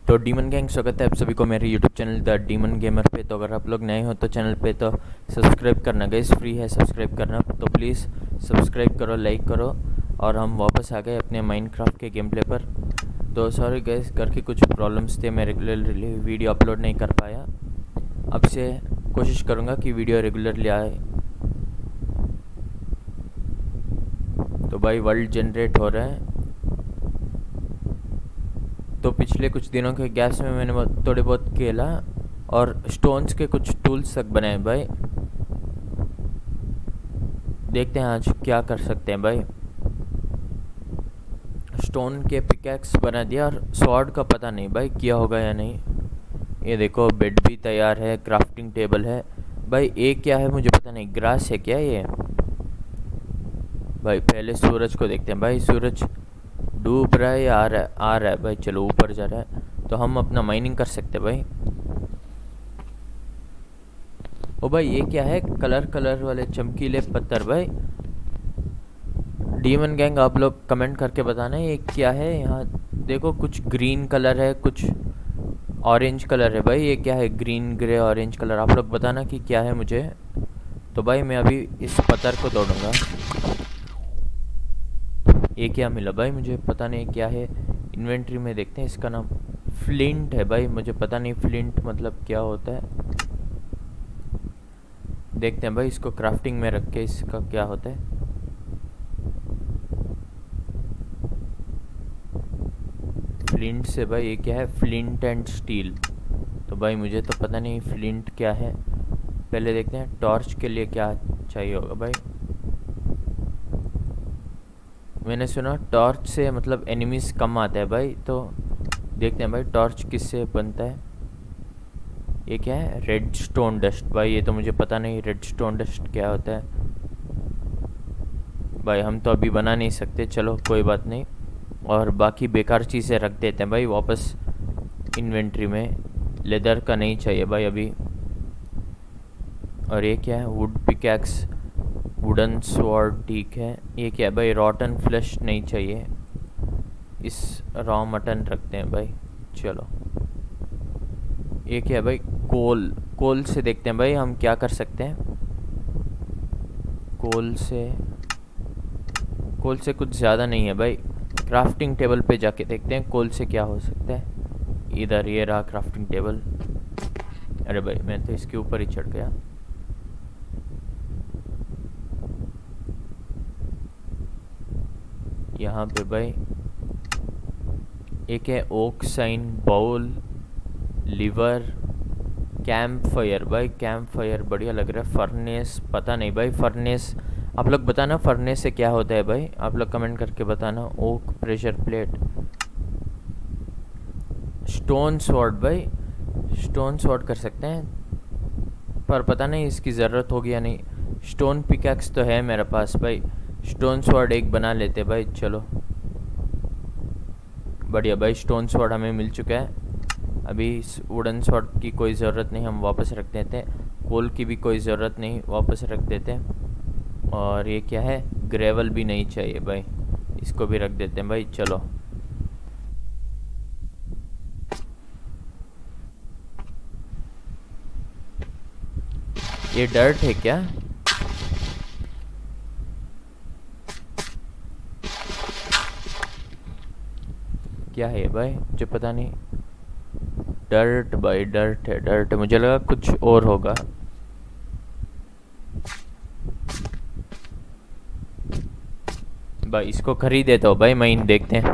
तो demon gang स्वागत है आप सभी को मेरे YouTube channel the demon gamer पे। तो अगर आप लोग नए हो तो चैनल पे तो सब्सक्राइब करना गाइस, फ्री है सब्सक्राइब करना। तो प्लीज़ सब्सक्राइब करो, लाइक करो। और हम वापस आ गए अपने माइनक्राफ्ट के गेम प्ले पर। तो सॉरी गाइस, घर की कुछ प्रॉब्लम्स थे, मैं रेगुलरली वीडियो अपलोड नहीं कर पाया। अब से कोशिश करूँगा कि वीडियो रेगुलरली आए। तो भाई वर्ल्ड जनरेट हो रहा है। तो पिछले कुछ दिनों के गैस में मैंने थोड़े बहुत खेला और स्टोन्स के कुछ टूल्स तक बनाए भाई। देखते हैं आज क्या कर सकते हैं भाई। स्टोन के पिकैक्स बना दिया और स्वॉर्ड का पता नहीं भाई किया होगा या नहीं। ये देखो बेड भी तैयार है, क्राफ्टिंग टेबल है भाई। ये क्या है मुझे पता नहीं, ग्रास है क्या ये भाई। पहले सूरज को देखते हैं भाई, सूरज डूब रहा है या आ रहा है भाई। चलो ऊपर जा रहा है तो हम अपना माइनिंग कर सकते हैं भाई। ओ भाई ये क्या है, कलर कलर वाले चमकीले पत्थर भाई। डीमन गैंग आप लोग कमेंट करके बताना ये क्या है। यहाँ देखो कुछ ग्रीन कलर है, कुछ ऑरेंज कलर है भाई। ये क्या है, ग्रीन ग्रे ऑरेंज कलर, आप लोग बताना कि क्या है मुझे। तो भाई मैं अभी इस पत्थर को तोड़ूंगा। ये क्या मिला भाई मुझे पता नहीं क्या है। इन्वेंट्री में देखते हैं, इसका नाम फ्लिंट है भाई। मुझे पता नहीं फ्लिंट मतलब क्या होता है। देखते हैं भाई, इसको क्राफ्टिंग में रख के इसका क्या होता है। फ्लिंट से भाई ये क्या है, फ्लिंट एंड स्टील। तो भाई मुझे तो पता नहीं फ्लिंट क्या है। पहले देखते हैं टॉर्च के लिए क्या चाहिए होगा भाई। मैंने सुना टॉर्च से मतलब एनिमीज कम आता है भाई। तो देखते हैं भाई टॉर्च किससे बनता है। ये क्या है, रेड स्टोन डस्ट भाई। ये तो मुझे पता नहीं रेड स्टोन डस्ट क्या होता है भाई। हम तो अभी बना नहीं सकते, चलो कोई बात नहीं। और बाकी बेकार चीज़ें रख देते हैं भाई वापस इन्वेंट्री में। लेदर का नहीं चाहिए भाई अभी। और ये क्या है, वुड पिकैक्स, वुडन स्वॉर्ड, ठीक है। ये क्या है भाई, रॉटन फ्लैश नहीं चाहिए। इस रॉ मटन रखते हैं भाई। चलो ये क्या है भाई, कोल। कोल से देखते हैं भाई हम क्या कर सकते हैं। कोल से कुछ ज़्यादा नहीं है भाई। क्राफ्टिंग टेबल पे जाके देखते हैं कोल से क्या हो सकता है। इधर ये रहा क्राफ्टिंग टेबल। अरे भाई मैं तो इसके ऊपर ही चढ़ गया। यहाँ पे भाई एक है oak sign, bowl, lever, camp fire भाई। कैंप फायर बढ़िया लग रहा है। फर्नेस पता नहीं भाई, फर्नेस आप लोग बताना फर्नेस से क्या होता है भाई। आप लोग कमेंट करके बताना। Oak pressure plate, stone sword भाई। स्टोन स्वॉर्ड कर सकते हैं पर पता नहीं इसकी ज़रूरत होगी या नहीं। स्टोन पिकैक्स तो है मेरे पास भाई। स्टोन स्वॉर्ड एक बना लेते भाई। चलो बढ़िया भाई, स्टोन स्वॉर्ड हमें मिल चुका है। अभी इस वुडन स्वॉर्ड की कोई ज़रूरत नहीं, हम वापस रख देते हैं। कोल की भी कोई ज़रूरत नहीं, वापस रख देते हैं। और ये क्या है, ग्रेवल भी नहीं चाहिए भाई, इसको भी रख देते हैं भाई। चलो ये डर्ट है क्या, क्या है भाई मुझे पता नहीं। डर्ट भाई, डर्ट है, डर्ट है। मुझे लगा कुछ और होगा। भाई इसको खरीद देता हूँ भाई, माइन देखते हैं।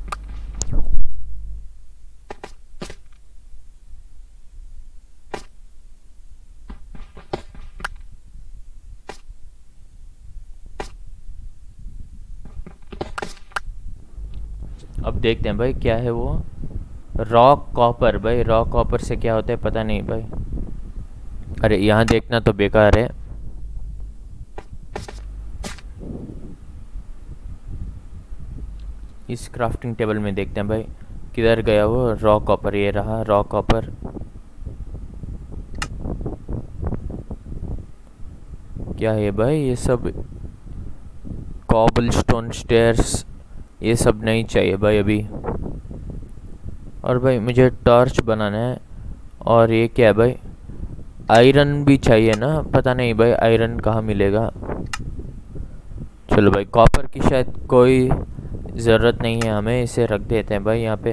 अब देखते हैं भाई क्या है वो। रॉक कॉपर भाई, रॉक कॉपर से क्या होता है पता नहीं भाई। अरे यहाँ देखना तो बेकार है। इस क्राफ्टिंग टेबल में देखते हैं भाई किधर गया वो रॉ कॉपर। ये रहा रॉ कॉपर। क्या है भाई ये सब, कॉबल स्टोन स्टेयर्स, ये सब नहीं चाहिए भाई अभी। और भाई मुझे टॉर्च बनाना है। और ये क्या है भाई, आयरन भी चाहिए ना, पता नहीं भाई आयरन कहाँ मिलेगा। चलो भाई कॉपर की शायद कोई ज़रूरत नहीं है हमें, इसे रख देते हैं भाई यहाँ पे।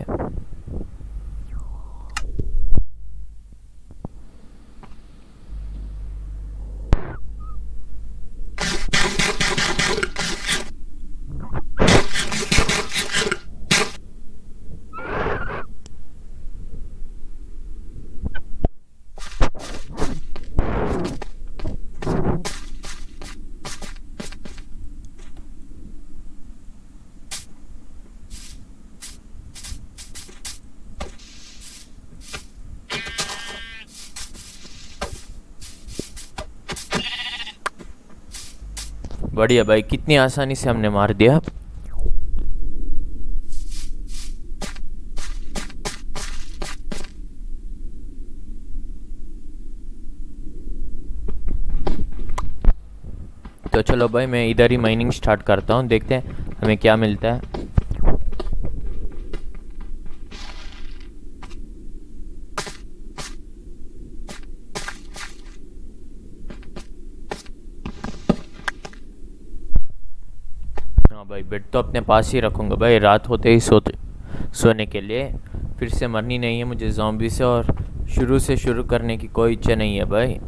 बढ़िया भाई, कितनी आसानी से हमने मार दिया। तो चलो भाई मैं इधर ही माइनिंग स्टार्ट करता हूँ, देखते हैं हमें क्या मिलता है। हाँ भाई बेड तो अपने पास ही रखूँगा भाई, रात होते ही सोने के लिए। फिर से मरनी नहीं है मुझे ज़ॉम्बी से, और शुरू करने की कोई इच्छा नहीं है भाई।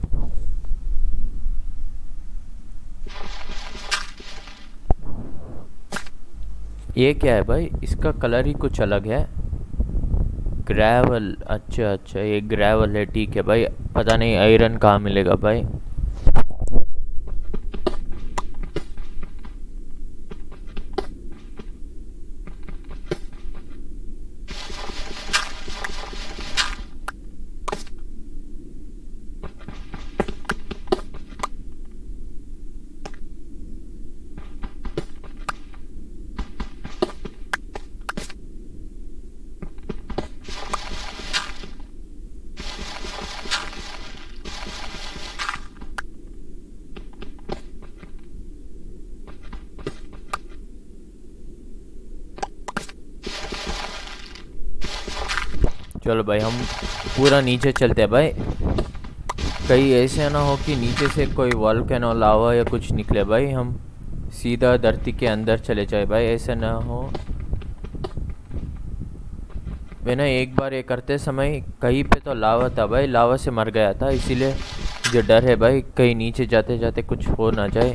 ये क्या है भाई, इसका कलर ही कुछ अलग है। ग्रेवल, अच्छा अच्छा ये ग्रेवल है, ठीक है भाई। पता नहीं आयरन कहाँ मिलेगा भाई। चलो भाई हम पूरा नीचे चलते हैं भाई, कहीं ऐसे ना हो कि नीचे से कोई वॉल्केनो लावा या कुछ निकले भाई, हम सीधा धरती के अंदर चले जाए भाई, ऐसा ना हो। मैंने एक बार ये करते समय कहीं पे तो लावा था भाई, लावा से मर गया था, इसीलिए मुझे डर है भाई कहीं नीचे जाते जाते कुछ हो ना जाए।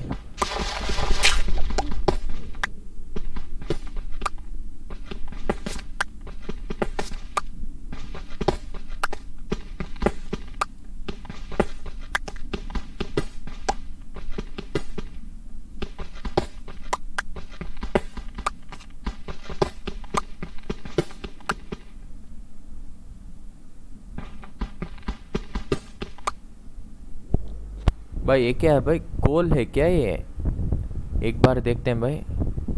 भाई ये क्या है भाई, कोल है क्या ये? एक बार देखते हैं भाई।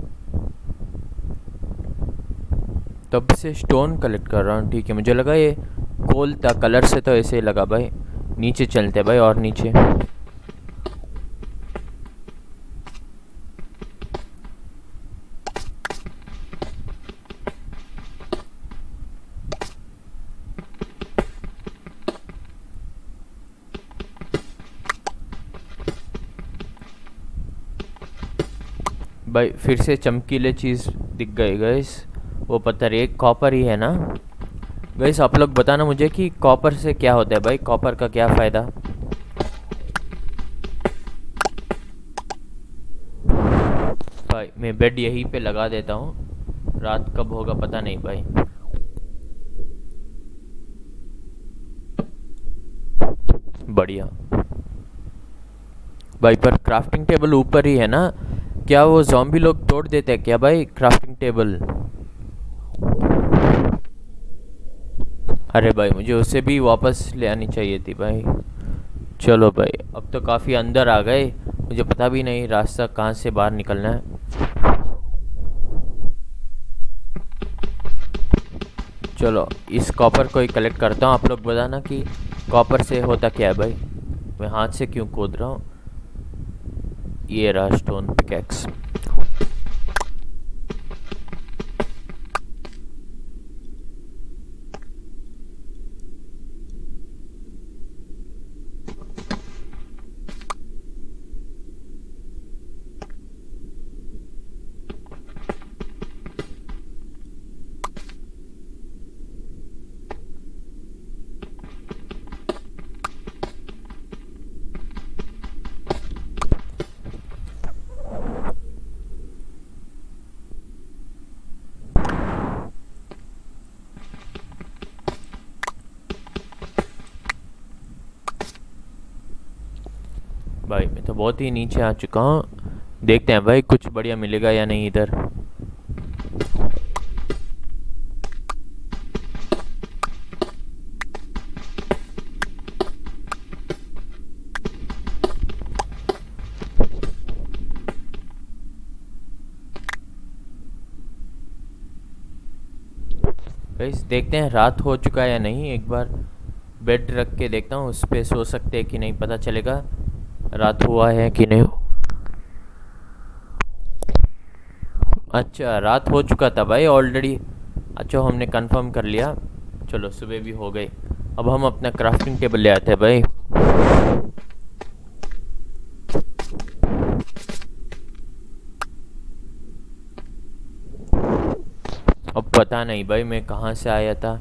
तब से स्टोन कलेक्ट कर रहा हूँ, ठीक है। मुझे लगा ये कोल था, कलर से तो ऐसे ही लगा भाई। नीचे चलते हैं भाई, और नीचे। भाई फिर से चमकीले चीज़ दिख गई गैस, वो पत्थर एक कॉपर ही है ना गैस? आप लोग बताना मुझे कि कॉपर से क्या होता है भाई, कॉपर का क्या फ़ायदा? भाई मैं बेड यहीं पे लगा देता हूँ, रात कब होगा पता नहीं भाई। बढ़िया भाई, पर क्राफ्टिंग टेबल ऊपर ही है ना? क्या वो ज़ॉम्बी लोग तोड़ देते हैं क्या भाई क्राफ्टिंग टेबल? अरे भाई मुझे उसे भी वापस ले आनी चाहिए थी भाई। चलो भाई अब तो काफ़ी अंदर आ गए, मुझे पता भी नहीं रास्ता कहाँ से बाहर निकलना है। चलो इस कॉपर को ही कलेक्ट करता हूँ, आप लोग बताना कि कॉपर से होता क्या है भाई। मैं हाथ से क्यों कूद रहा हूँ? ये रहा स्टोन पिकैक्स। भाई मैं तो बहुत ही नीचे आ चुका हूँ। देखते हैं भाई कुछ बढ़िया मिलेगा या नहीं इधर। गाइस देखते हैं रात हो चुका है या नहीं। एक बार बेड रख के देखता हूँ, उस पे सो सकते हैं कि नहीं, पता चलेगा रात हुआ है कि नहीं। अच्छा रात हो चुका था भाई ऑलरेडी। अच्छा हमने कंफर्म कर लिया। चलो सुबह भी हो गई। अब हम अपना क्राफ्टिंग टेबल ले आते हैं भाई। अब पता नहीं भाई मैं कहाँ से आया था।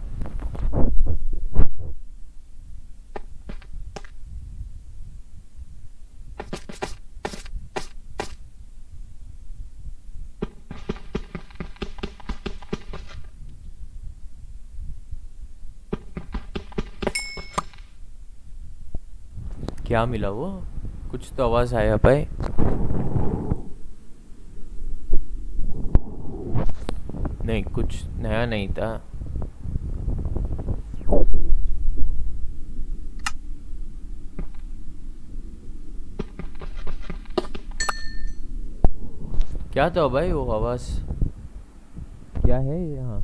क्या मिला वो? कुछ तो आवाज़ आया भाई। नहीं कुछ नया नहीं था। क्या था भाई वो आवाज़? क्या है यहाँ?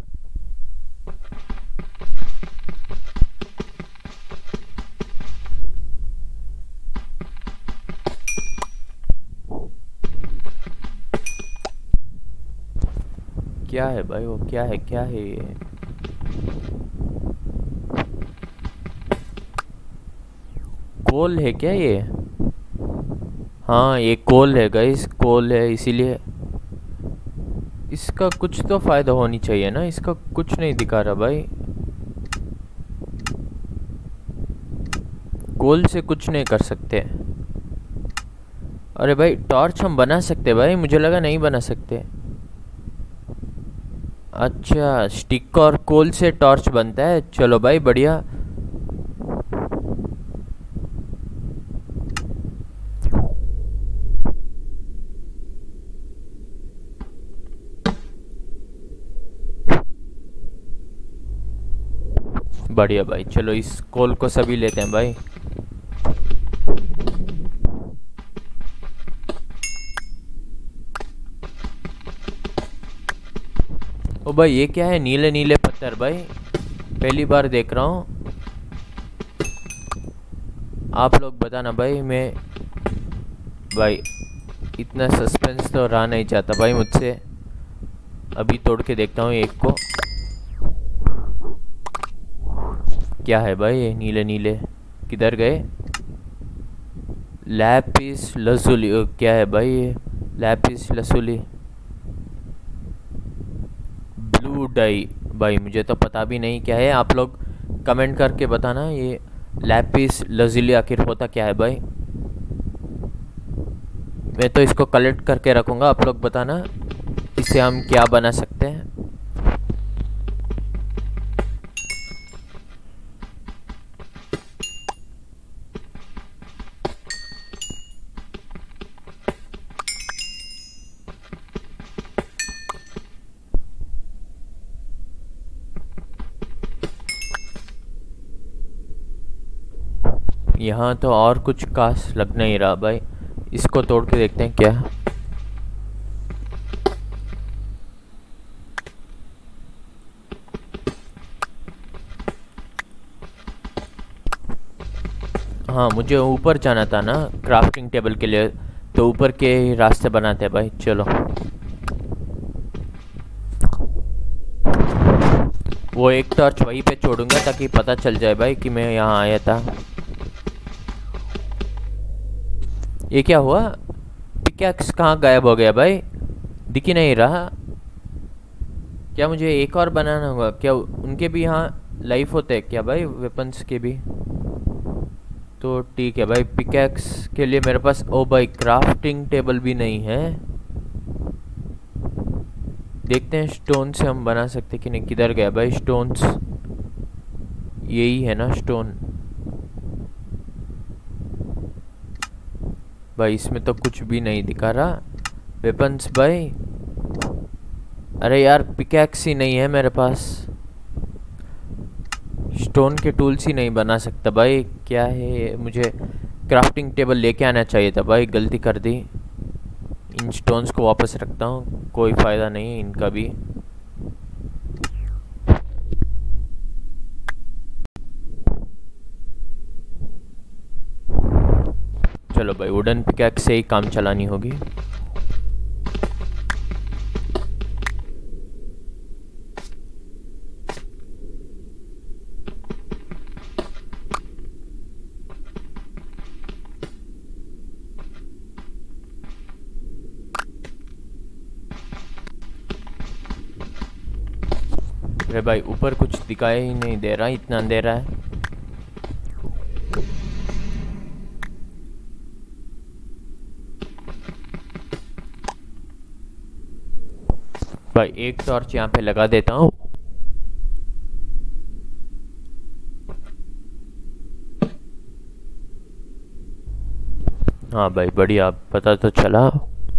क्या है भाई वो? क्या है क्या है ये? कोल है क्या ये? हाँ ये कोल है गाइस, कोल है, इसीलिए इसका कुछ तो फायदा होनी चाहिए ना। इसका कुछ नहीं दिखा रहा भाई। कोल से कुछ नहीं कर सकते। अरे भाई टॉर्च हम बना सकते भाई, मुझे लगा नहीं बना सकते। अच्छा स्टिक और कोल से टॉर्च बनता है। चलो भाई बढ़िया। बढ़िया भाई, चलो इस कोल को सभी लेते हैं भाई। ओ भाई ये क्या है? नीले नीले पत्थर भाई, पहली बार देख रहा हूँ। आप लोग बताना भाई। मैं भाई इतना सस्पेंस तो रहा नहीं चाहता भाई मुझसे। अभी तोड़ के देखता हूँ एक को। क्या है भाई ये नीले नीले? किधर गए? Lapis lazuli. क्या है भाई ये? Lapis lazuli blue dye. भाई मुझे तो पता भी नहीं क्या है। आप लोग कमेंट करके बताना ये लैपिस लजीली आखिर होता क्या है भाई। मैं तो इसको कलेक्ट करके रखूँगा। आप लोग बताना इसे हम क्या बना सकते हैं। यहाँ तो और कुछ खास लग नहीं रहा भाई। इसको तोड़ के देखते हैं क्या। हाँ मुझे ऊपर जाना था ना क्राफ्टिंग टेबल के लिए, तो ऊपर के रास्ते बनाते हैं भाई। चलो वो एक टॉर्च वहीं पे छोड़ूंगा ताकि पता चल जाए भाई कि मैं यहाँ आया था। ये क्या हुआ? पिकैक्स कहाँ गायब हो गया भाई? दिख ही नहीं रहा। क्या मुझे एक और बनाना होगा क्या? उनके भी यहाँ लाइफ होते हैं क्या भाई, वेपन्स के भी? तो ठीक है भाई। पिकैक्स के लिए मेरे पास, ओ भाई क्राफ्टिंग टेबल भी नहीं है। देखते हैं स्टोन से हम बना सकते कि नहीं। किधर गया भाई स्टोन्स? यही है ना स्टोन? भाई इसमें तो कुछ भी नहीं दिखा रहा वेपन्स भाई। अरे यार पिकैक्स ही नहीं है मेरे पास, स्टोन के टूल्स ही नहीं बना सकता भाई। क्या है ये? मुझे क्राफ्टिंग टेबल लेके आना चाहिए था भाई, गलती कर दी। इन स्टोन्स को वापस रखता हूँ, कोई फ़ायदा नहीं है इनका भी। चलो भाई वुडन पिकैक्स से ही काम चलानी होगी। अरे भाई ऊपर कुछ दिखाई ही नहीं दे रहा, इतना अंधेरा है। भाई एक टॉर्च यहाँ पे लगा देता हूँ। हाँ भाई बढ़िया, पता तो चला।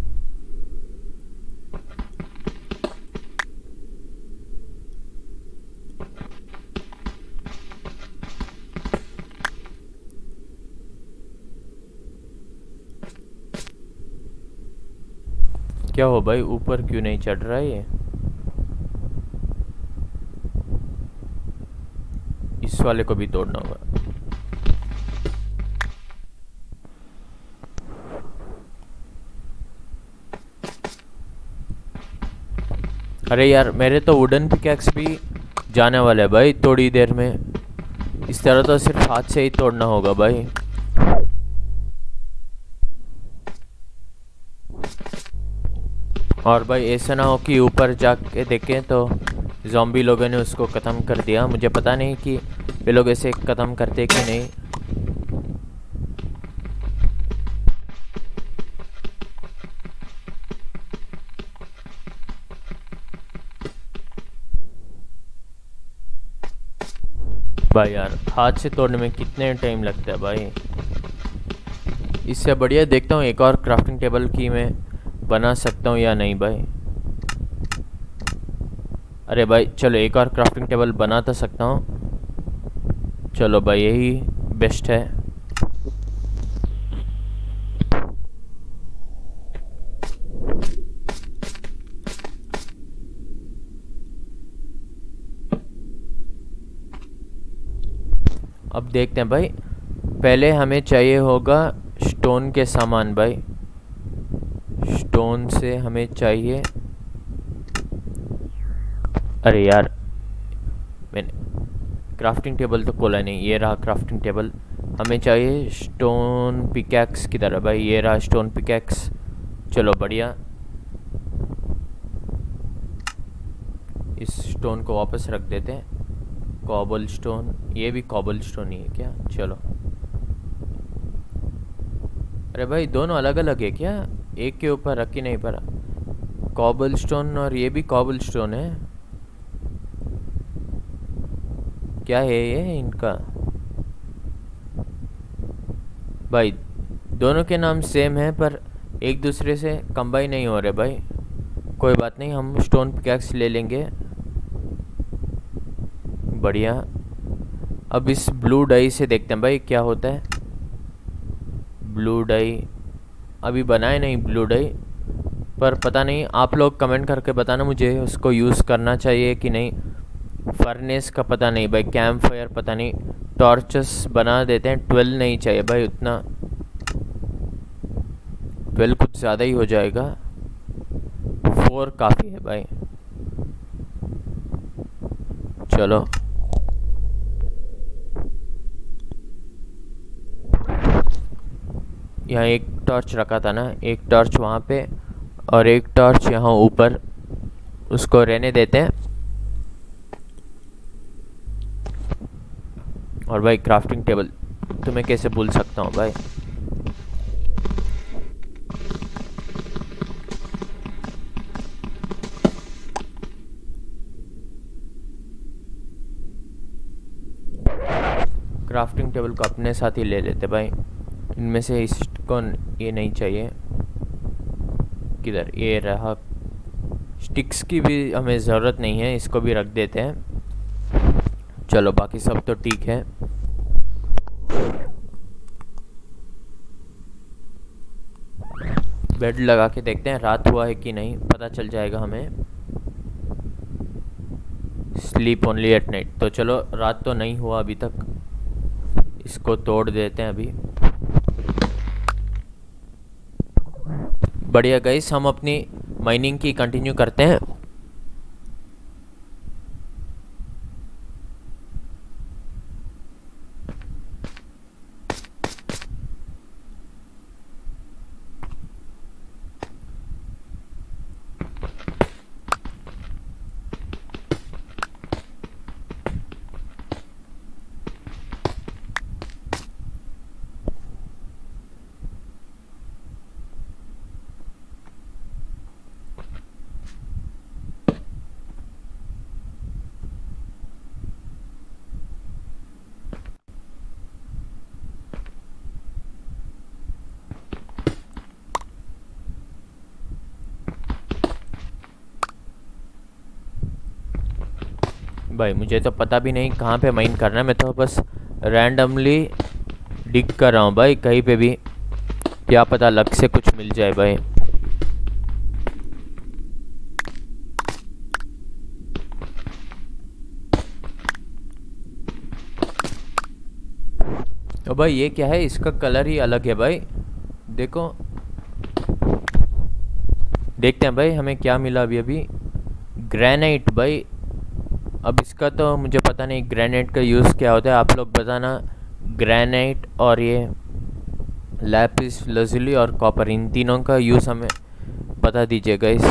क्या हो भाई, ऊपर क्यों नहीं चढ़ रहा है ये? इस वाले को भी तोड़ना होगा। अरे यार मेरे तो वुडन पिकैक्स भी जाने वाला है भाई थोड़ी देर में। इस तरह तो सिर्फ हाथ से ही तोड़ना होगा भाई। और भाई ऐसा ना हो कि ऊपर जाके देखें तो ज़ॉम्बी लोगों ने उसको ख़त्म कर दिया। मुझे पता नहीं कि ये लोग ऐसे ख़त्म करते कि नहीं। भाई यार हाथ से तोड़ने में कितने टाइम लगता है भाई। इससे बढ़िया देखता हूँ एक और क्राफ्टिंग टेबल की मैं बना सकता हूँ या नहीं भाई। अरे भाई चलो एक और क्राफ्टिंग टेबल बना तो सकता हूँ। चलो भाई यही बेस्ट है। अब देखते हैं भाई, पहले हमें चाहिए होगा स्टोन के सामान भाई। स्टोन से हमें चाहिए, अरे यार मैंने क्राफ्टिंग टेबल तो खोला नहीं। ये रहा क्राफ्टिंग टेबल। हमें चाहिए स्टोन पिकैक्स की तरह भाई। ये रहा स्टोन पिकैक्स। चलो बढ़िया, इस स्टोन को वापस रख देते हैं। कॉबल स्टोन, ये भी कॉबल स्टोन ही है क्या? चलो। अरे भाई दोनों अलग अलग है क्या? एक के ऊपर रख ही नहीं पड़ा। कॉबल स्टोन और ये भी कॉबल स्टोन है। क्या है ये इनका? भाई दोनों के नाम सेम है पर एक दूसरे से कंबाइन नहीं हो रहे भाई। कोई बात नहीं, हम स्टोन पिकैक्स ले लेंगे। बढ़िया। अब इस ब्लू डाई से देखते हैं भाई क्या होता है। ब्लू डाई अभी बनाए नहीं ब्लू डाई, पर पता नहीं, आप लोग कमेंट करके बताना मुझे उसको यूज़ करना चाहिए कि नहीं। फर्नेस का पता नहीं भाई, कैंप फायर पता नहीं। टॉर्चेस बना देते हैं। 12 नहीं चाहिए भाई उतना, 12 कुछ ज़्यादा ही हो जाएगा। 4 काफ़ी है भाई। चलो यहाँ एक टॉर्च रखा था ना, एक टॉर्च वहाँ पे और एक टॉर्च यहाँ ऊपर, उसको रहने देते हैं। और भाई क्राफ्टिंग टेबल तो मैं कैसे भूल सकता हूँ भाई। क्राफ्टिंग टेबल को अपने साथ ही ले लेते भाई। इनमें से को ये नहीं चाहिए। किधर ये रहा। स्टिक्स की भी हमें ज़रूरत नहीं है, इसको भी रख देते हैं। चलो बाकी सब तो ठीक है। बेड लगा के देखते हैं रात हुआ है कि नहीं, पता चल जाएगा हमें। स्लीप ओनली एट नाइट, तो चलो रात तो नहीं हुआ अभी तक, इसको तोड़ देते हैं अभी। बढ़िया गाइस, हम अपनी माइनिंग की कंटिन्यू करते हैं। भाई मुझे तो पता भी नहीं कहाँ पे माइन करना है, मैं तो बस रैंडमली डिग कर रहा हूँ भाई, कहीं पे भी, क्या पता लक से कुछ मिल जाए भाई। तो भाई ये क्या है, इसका कलर ही अलग है भाई, देखो। देखते हैं भाई हमें क्या मिला अभी अभी। ग्रेनाइट भाई, अब इसका तो मुझे पता नहीं ग्रेनाइट का यूज़ क्या होता है, आप लोग बताना। ग्रेनाइट और ये लैपिस लजुली और कॉपर, इन तीनों का यूज़ हमें बता दीजिएगा। इस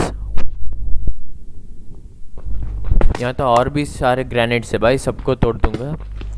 यहाँ तो और भी सारे ग्रेनाइट्स है भाई, सबको तोड़ दूंगा।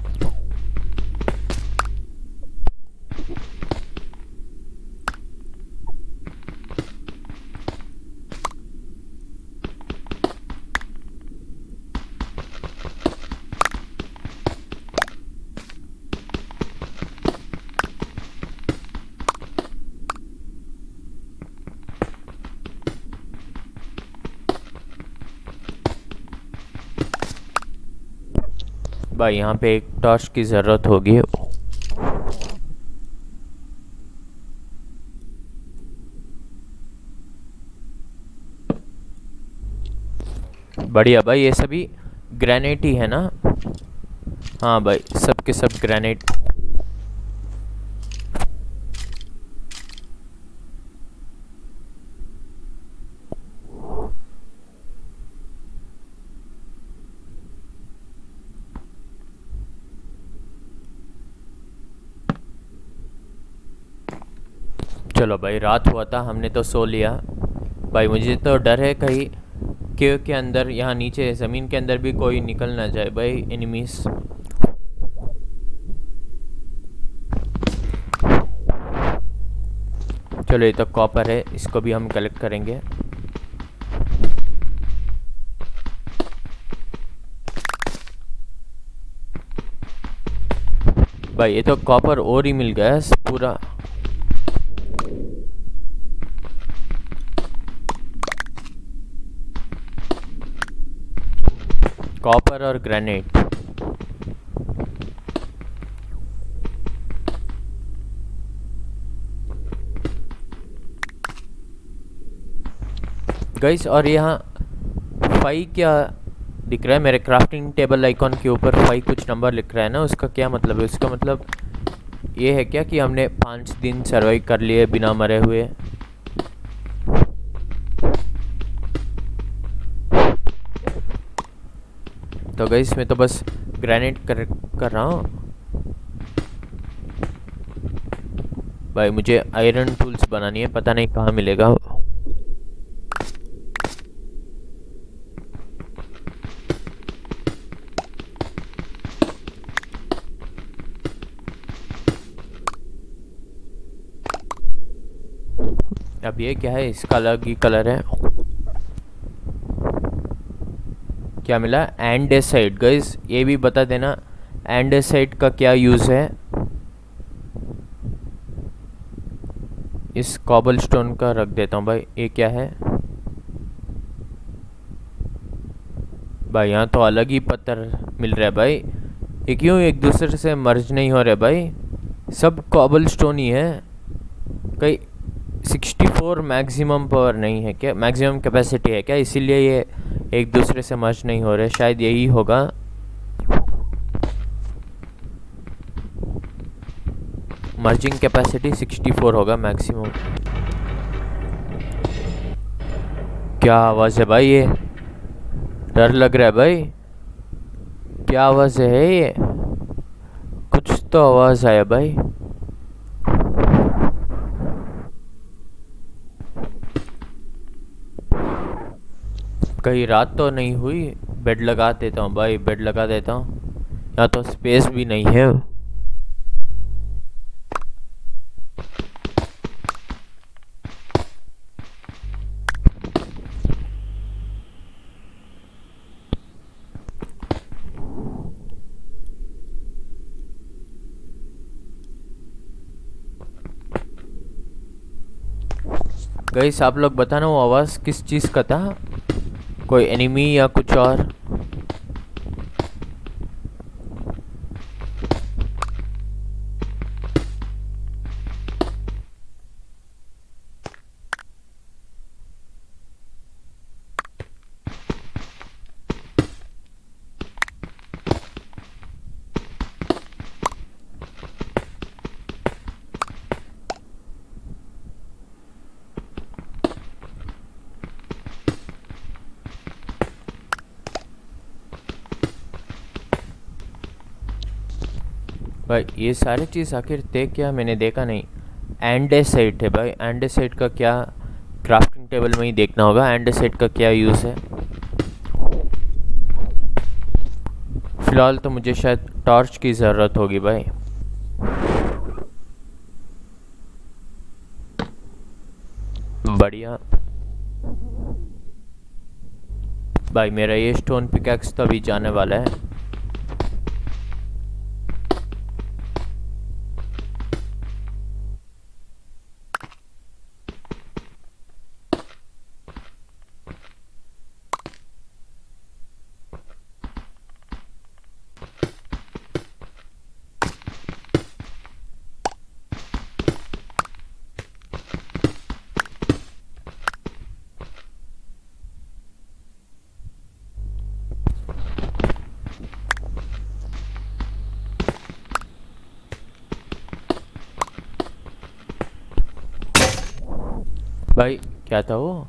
भाई यहाँ पे एक टॉर्च की ज़रूरत होगी। बढ़िया भाई, ये सभी ग्रेनाइट ही है ना? हाँ भाई, सब के सब ग्रेनाइट। चलो भाई, रात हुआ था, हमने तो सो लिया। भाई मुझे तो डर है कहीं केव के अंदर, यहाँ नीचे ज़मीन के अंदर भी कोई निकल ना जाए भाई, एनिमीज। चलो ये तो कॉपर है, इसको भी हम कलेक्ट करेंगे। भाई ये तो कॉपर और ही मिल गया पूरा। कॉपर और ग्रेनाइट। गाइस, और यहाँ 5 क्या दिख रहा है मेरे क्राफ्टिंग टेबल आइकॉन के ऊपर? 5 कुछ नंबर लिख रहा है ना, उसका क्या मतलब है? उसका मतलब ये है क्या कि हमने 5 दिन सर्वाइव कर लिए बिना मरे हुए? तो गाइस मैं तो बस ग्रेनाइट कर रहा हूँ। भाई मुझे आयरन टूल्स बनानी है, पता नहीं कहाँ मिलेगा। अब ये क्या है, इसका अलग ही कलर है। क्या मिला? एंडेसाइट। गाइस ये भी बता देना एंडेसाइट का क्या यूज़ है। इस कॉबल स्टोन का रख देता हूँ भाई। ये क्या है भाई? यहाँ तो अलग ही पत्थर मिल रहा है भाई। ये क्यों एक दूसरे से मर्ज नहीं हो रहे भाई? सब कॉबल स्टोन ही है। कहीं 64 मैक्सिमम पावर नहीं है क्या? मैक्सिमम कैपेसिटी है क्या? इसीलिए ये एक दूसरे से मर्ज नहीं हो रहे, शायद यही होगा। मर्जिंग कैपेसिटी 64 होगा मैक्सिमम। क्या आवाज़ है भाई? ये डर लग रहा है भाई। क्या आवाज़ है ये? कुछ तो आवाज़ आया भाई। कहीं रात तो नहीं हुई? बेड लगा देता हूँ भाई, बेड लगा देता हूँ। यहाँ तो स्पेस भी नहीं है। गाइस आप लोग बताना वो आवाज़ किस चीज़ का था? कोई एनिमी या कुछ और? भाई ये सारी चीज़ आखिर थे क्या? मैंने देखा नहीं। एंडेसाइट है भाई। एंडेसाइट का क्या? क्राफ्टिंग टेबल में ही देखना होगा एंडेसाइट का क्या यूज़ है। फ़िलहाल तो मुझे शायद टॉर्च की ज़रूरत होगी भाई। बढ़िया भाई, मेरा ये स्टोन पिकैक्स तो अभी जाने वाला है। भाई क्या था वो?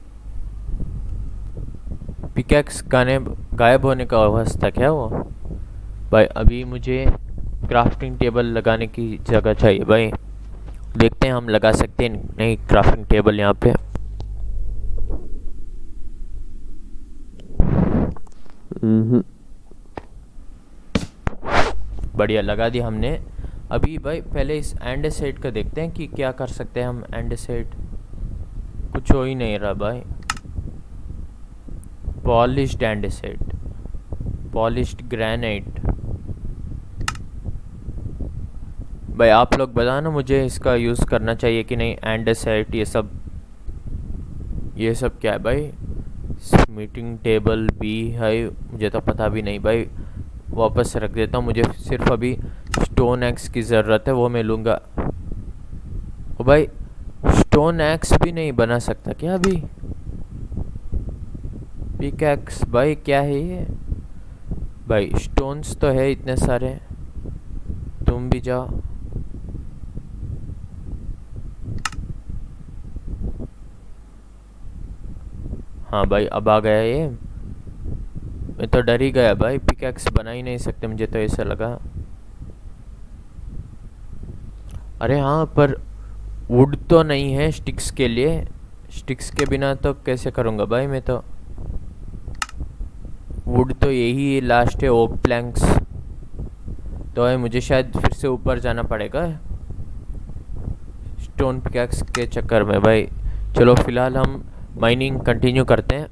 पिकैक्स गायब होने का आवाज़ था क्या वो? भाई अभी मुझे क्राफ्टिंग टेबल लगाने की जगह चाहिए भाई। देखते हैं हम लगा सकते हैं नहीं क्राफ्टिंग टेबल यहाँ पे। बढ़िया लगा दिया हमने। अभी भाई पहले इस एंडेसाइट का देखते हैं कि क्या कर सकते हैं हम। एंडेसाइट कुछ हो ही नहीं रहा भाई। Polished andesite, polished granite. भाई आप लोग बताना मुझे इसका यूज़ करना चाहिए कि नहीं। एंडेसाइट ये सब क्या है भाई? मीटिंग टेबल भी है, मुझे तो पता भी नहीं भाई। वापस रख देता हूँ। मुझे सिर्फ अभी स्टोन एक्स की ज़रूरत है, वो मैं लूँगा। ओ भाई स्टोन एक्स भी नहीं बना सकता क्या अभी? पिकैक्स भाई क्या है ये? भाई स्टोन्स तो है इतने सारे। तुम भी जाओ। हाँ भाई अब आ गया ये। मैं तो डर ही गया भाई, पिकैक्स बना ही नहीं सकते, मुझे तो ऐसा लगा। अरे हाँ पर वुड तो नहीं है स्टिक्स के लिए। स्टिक्स के बिना तो कैसे करूँगा भाई मैं तो। वुड तो यही लास्ट है, ओक प्लैंक्स तो है। मुझे शायद फिर से ऊपर जाना पड़ेगा स्टोन पिकैक्स के चक्कर में भाई। चलो फिलहाल हम माइनिंग कंटिन्यू करते हैं।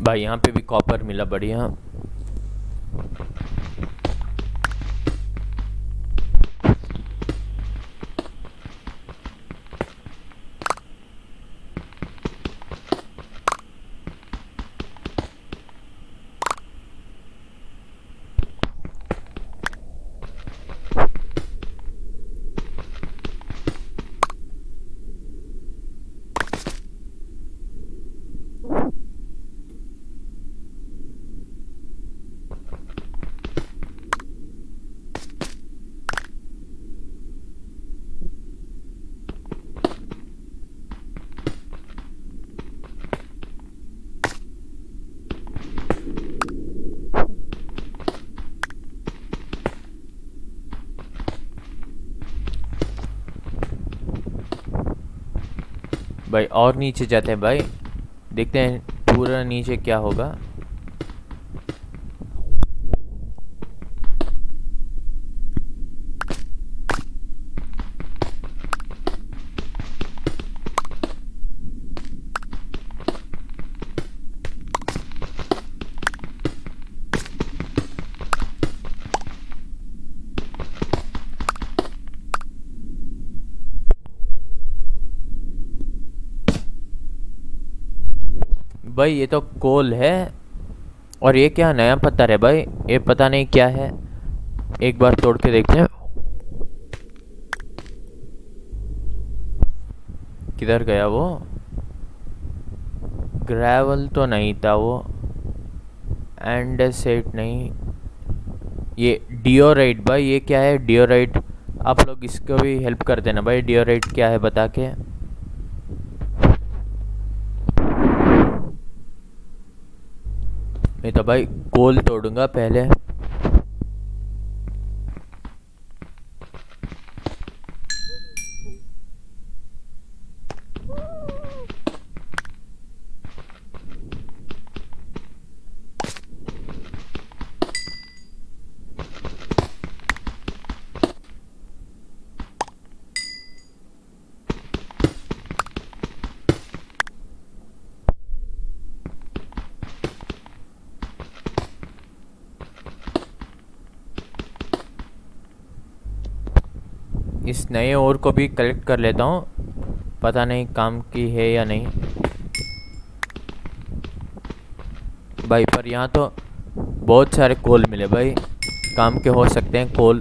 भाई यहाँ पे भी कॉपर मिला, बढ़िया। भाई और नीचे जाते हैं भाई, देखते हैं पूरा नीचे क्या होगा। भाई ये तो कोल है, और ये क्या नया पत्थर है भाई, ये पता नहीं क्या है, एक बार तोड़ के देखते हैं। किधर गया वो? ग्रेवल तो नहीं था वो, एंडेसेट नहीं, ये डियोराइट। भाई ये क्या है डियोराइट? आप लोग इसको भी हेल्प कर देना भाई, डियोराइट क्या है बता के। मैं तो भाई कोल तोड़ूंगा पहले। इस नए ओर को भी कलेक्ट कर लेता हूँ, पता नहीं काम की है या नहीं भाई। पर यहाँ तो बहुत सारे कोल मिले भाई, काम के हो सकते हैं कोल।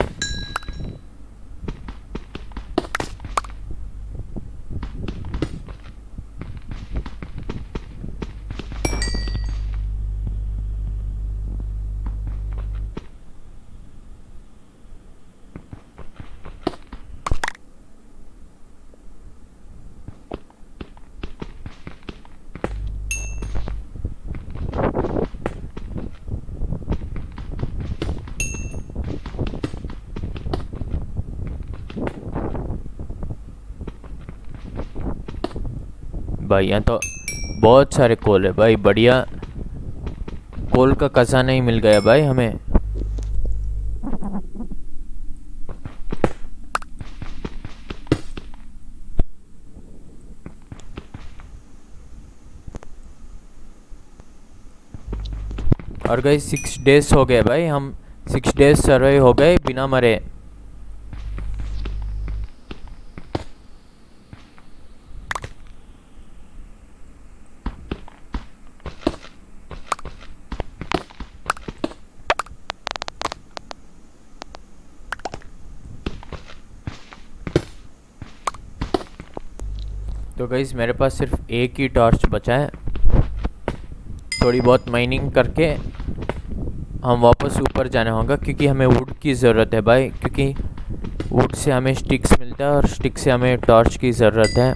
भाई यहाँ तो बहुत सारे कोल है भाई, बढ़िया। कोल का खजाना नहीं मिल गया भाई हमें। और गई 6 डेज हो गए भाई, हम 6 डेज सर्वे हो गए बिना मरे। तो गाइस मेरे पास सिर्फ एक ही टॉर्च बचा है, थोड़ी बहुत माइनिंग करके हम वापस ऊपर जाना होगा, क्योंकि हमें वुड की ज़रूरत है भाई, क्योंकि वुड से हमें स्टिक्स मिलता है और स्टिक से हमें टॉर्च की ज़रूरत है।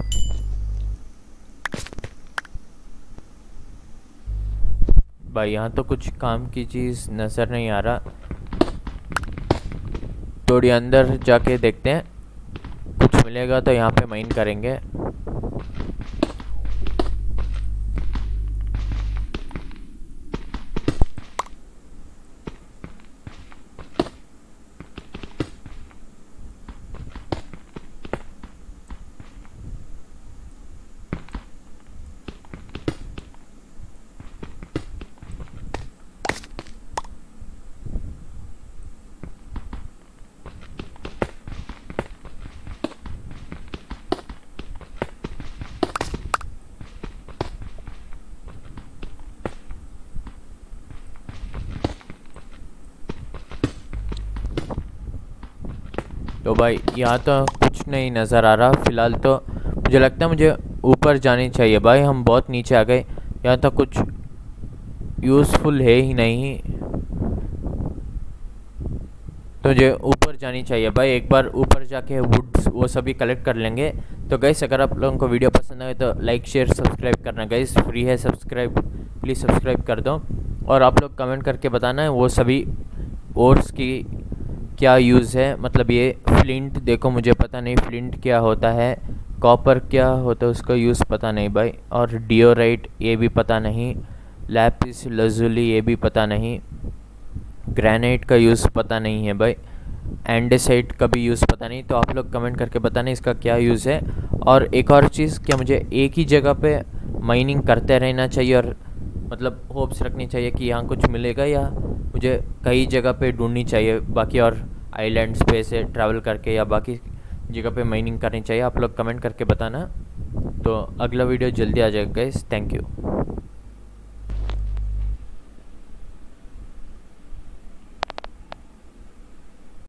भाई यहाँ तो कुछ काम की चीज़ नज़र नहीं आ रहा, थोड़ी अंदर जाके देखते हैं, कुछ मिलेगा तो यहाँ पे माइन करेंगे। तो भाई यहाँ तो कुछ नहीं नज़र आ रहा फ़िलहाल। तो मुझे लगता है मुझे ऊपर जानी चाहिए भाई, हम बहुत नीचे आ गए। यहाँ तो कुछ यूज़फुल है ही नहीं, तो मुझे ऊपर जानी चाहिए भाई। एक बार ऊपर जाके वुड्स वो सभी कलेक्ट कर लेंगे। तो गाइस अगर आप लोगों को वीडियो पसंद आए तो लाइक शेयर सब्सक्राइब करना गाइस, फ्री है सब्सक्राइब, प्लीज़ सब्सक्राइब कर दो। और आप लोग कमेंट करके बताना है वो सभी ओर्स की क्या यूज़ है। मतलब ये फ्लिंट देखो, मुझे पता नहीं फ्लिंट क्या होता है, कॉपर क्या होता है उसका यूज़ पता नहीं भाई, और डियोराइट ये भी पता नहीं, लैपिस लजुली ये भी पता नहीं, ग्रेनाइट का यूज़ पता नहीं है भाई, एंडेसाइट का भी यूज़ पता नहीं। तो आप लोग कमेंट करके बताना इसका क्या यूज़ है। और एक और चीज़, क्या मुझे एक ही जगह पे माइनिंग करते रहना चाहिए और मतलब होप्स रखनी चाहिए कि यहाँ कुछ मिलेगा, या मुझे कई जगह पे ढूंढनी चाहिए बाकी और आइलैंड्स पे से ट्रैवल करके, या बाकी जगह पे माइनिंग करनी चाहिए? आप लोग कमेंट करके बताना। तो अगला वीडियो जल्दी आ जाएगा गाइस, थैंक यू।